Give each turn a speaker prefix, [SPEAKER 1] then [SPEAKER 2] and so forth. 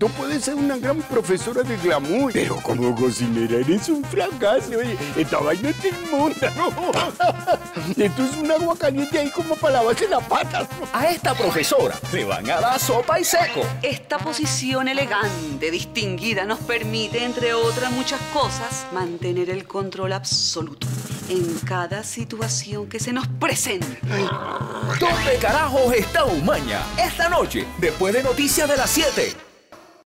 [SPEAKER 1] Tú puedes ser una gran profesora de glamour, pero como cocinera eres un fracaso. Esta vaina te inmunda, ¿no? Esto es un agua caliente ahí como para lavarse las patas.
[SPEAKER 2] A esta profesora le van a dar sopa y seco.
[SPEAKER 3] Esta posición elegante, distinguida, nos permite, entre otras muchas cosas, mantener el control absoluto en cada situación que se nos presente.
[SPEAKER 2] ¿Dónde carajos está Umaña? Esta noche, después de Noticias de las 7.